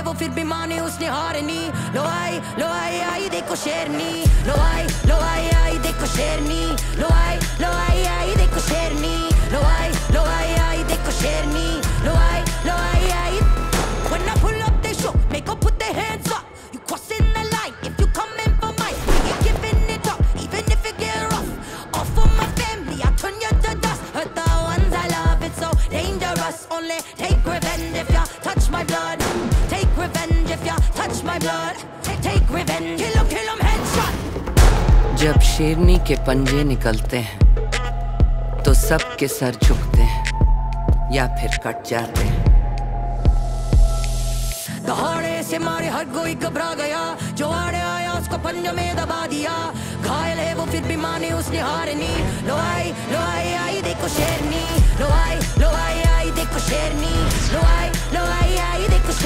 वो फिर भी माने उसने हार नहीं। लो आई आई देखो शेरनी, लो आई देखो शेरनी, लो आई देखो शेरनी, लो आई देखो शेरनी, लो आई आई। When I pull up they show, make up put their hands up. You crossing the line if you coming for mine. You giving it up even if it get rough. All for my family, I turn you to dust. Hurt the ones I love, it's so dangerous. Only take revenge if you touch my blood. Take revenge if you touch my blood. Take revenge, kill 'em headshot. जब शेरनी के पंजे निकलते हैं तो सबके sir झुकते हैं या फिर कट जाते हैं। दहाड़े से मारे हर कोई घबरा गया, जो आड़े आया उसको पंजों में दबा दिया। घायल है वो फिर भी माने उसने हार नहीं। लो आई आई देखो शेरनी, लो आई आई देखो शेरनी, लो आई आई देखो